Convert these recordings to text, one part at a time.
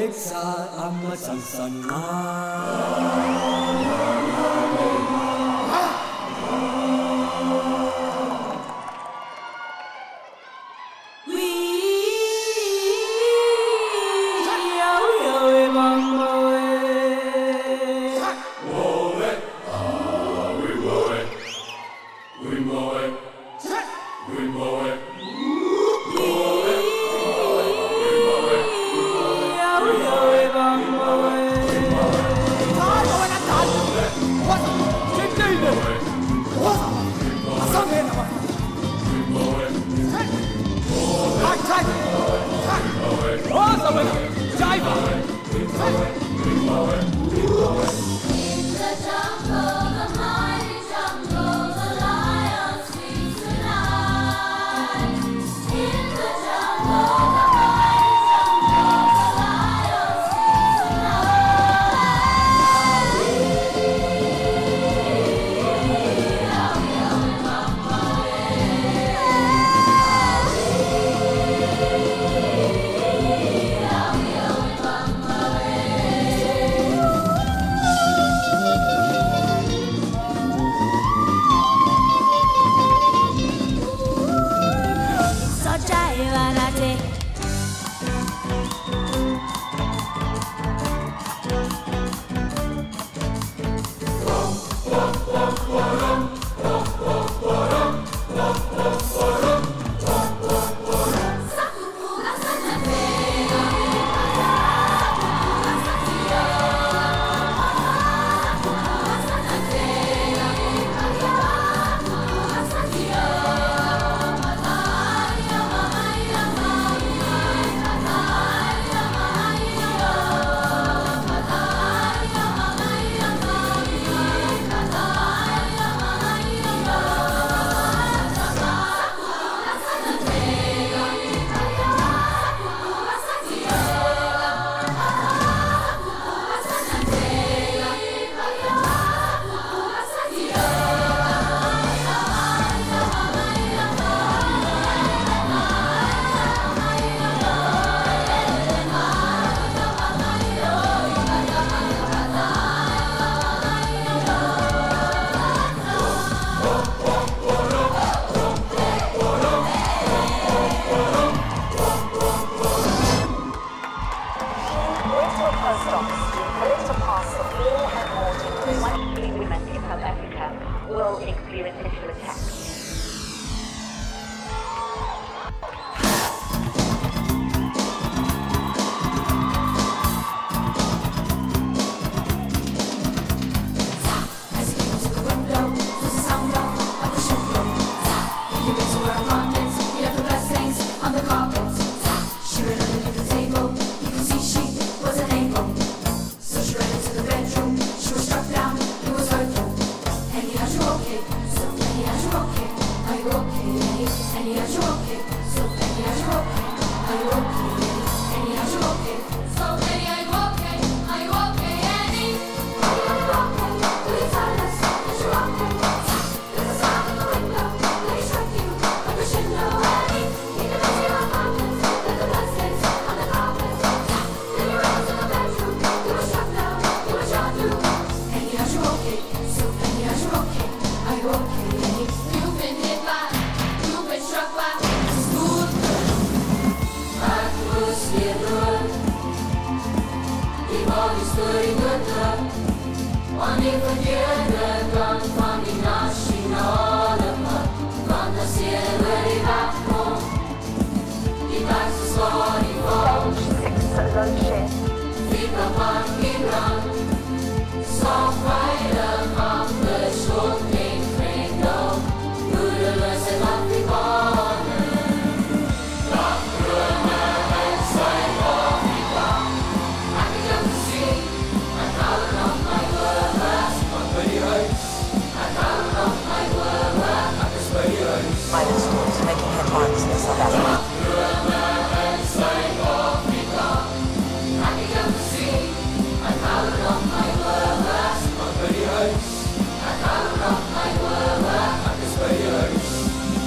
sa amat sangsanga.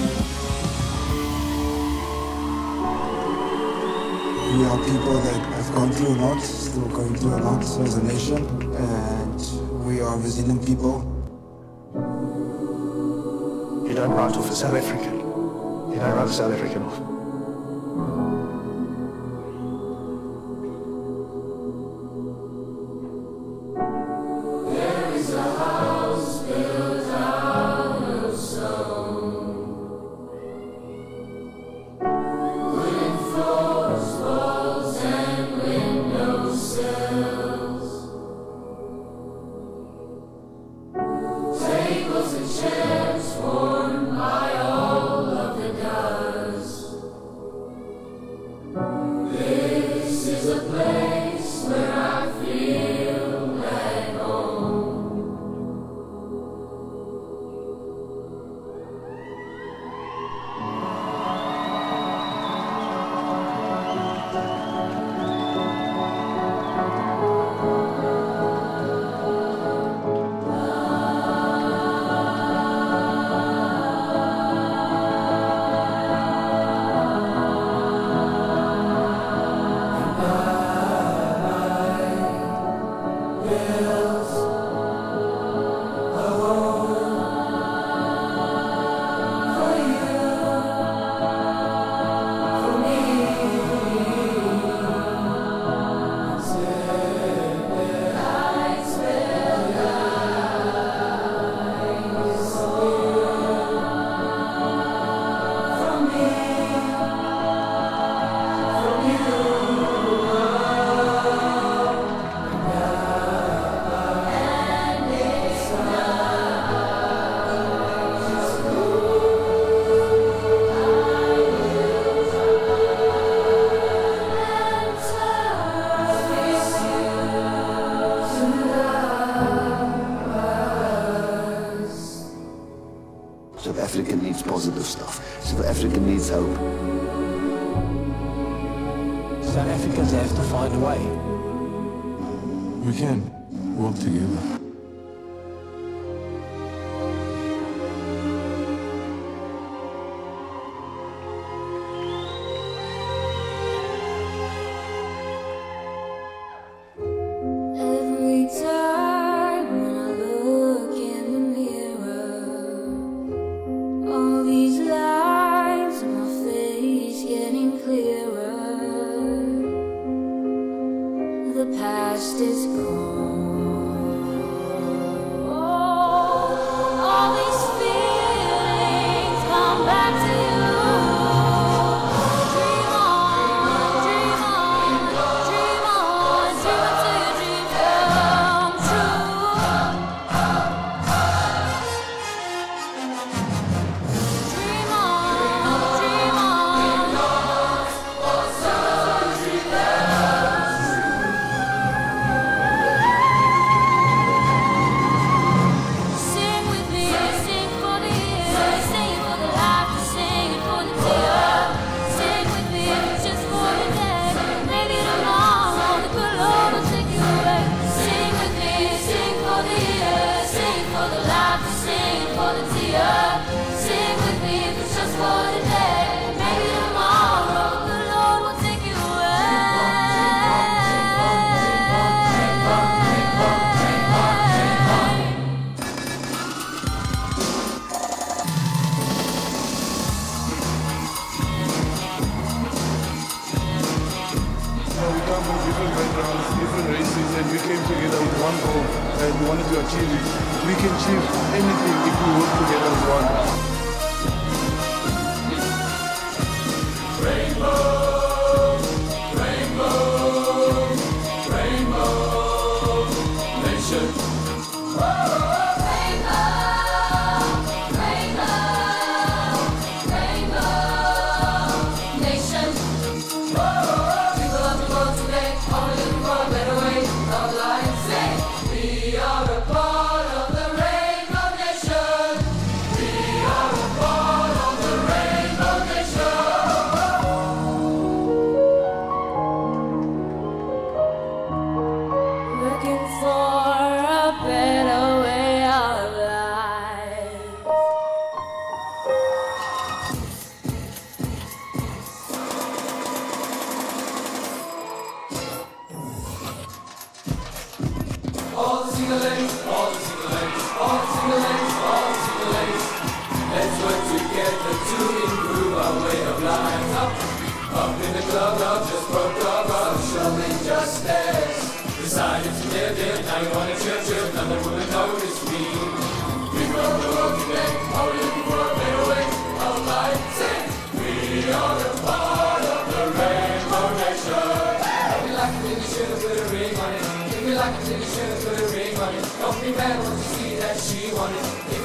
We are people that, as gone through a lot, still going through a lot as a nation, and we are resilient people. You don't write off a South African. You don't write a South African off. There is a house built out of stone, wooden floors, walls, and windowsills, tables and chairs worn by all of the dust. This is a place where I feel at home. South Africa needs positive stuff. South Africa needs hope. South Africans have to find a way. We can work together. Every time when I look in the mirror, all these lines on my face getting clearer. The past is gone. All these feelings come back to you. Dream on, dream on, dream on, dream until your dreams come true. Dream on, dream on, what's our dream Sing with me, sing for the years, sing it for the laughter, sing it for the tears. Sing with me, just for the day, maybe tomorrow the good Lord will take you away. Sing with me, sing for the years, sing it for the laughter, sing it for the tears. Sing with me, if it's just for the day, maybe tomorrow the good Lord will take you away. We come from different backgrounds, different races, and we came together with one goal, and we wanted to achieve it. We can achieve anything if we work together as one. We are a part of the Rainbow Nation.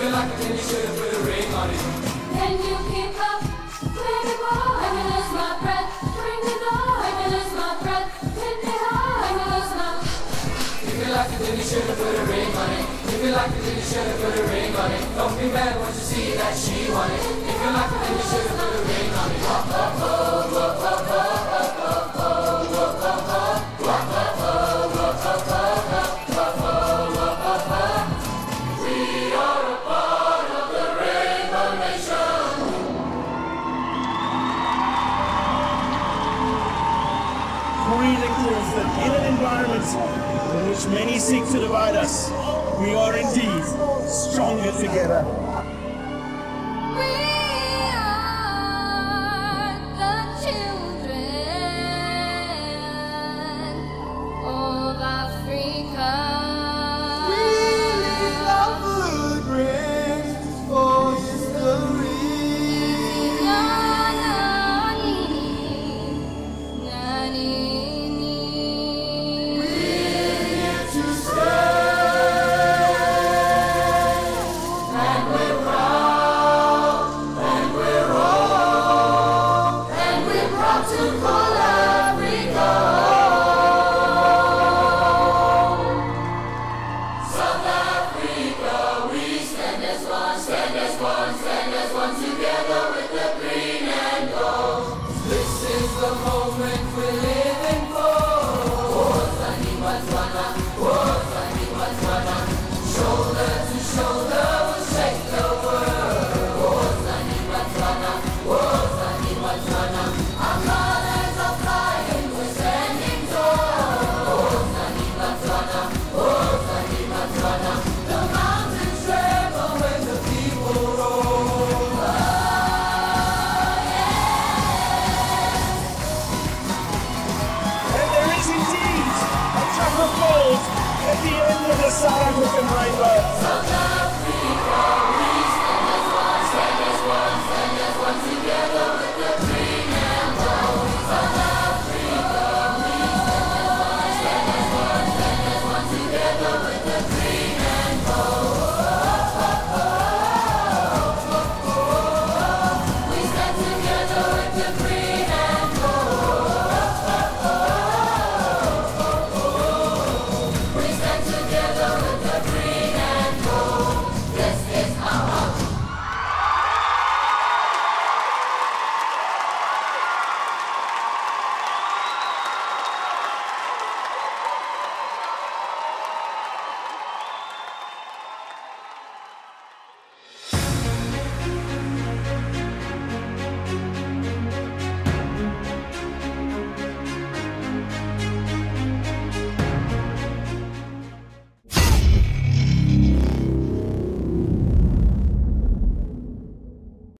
you like it, then you should have put a ring on it. Can you keep up? Baby boy, let me lose my breath. Bring the door, let me lose my breath. Hit me hard, let me lose my. If you like it, then you should have put a ring on it. If you like it, then you should have put a ring on it. Don't be mad once you see that she want it. If you like it, then you should have put a ring on it. We are a part of the Rainbow Nation. Breathing declares that in an environment in which many seek to divide us, we are indeed stronger together.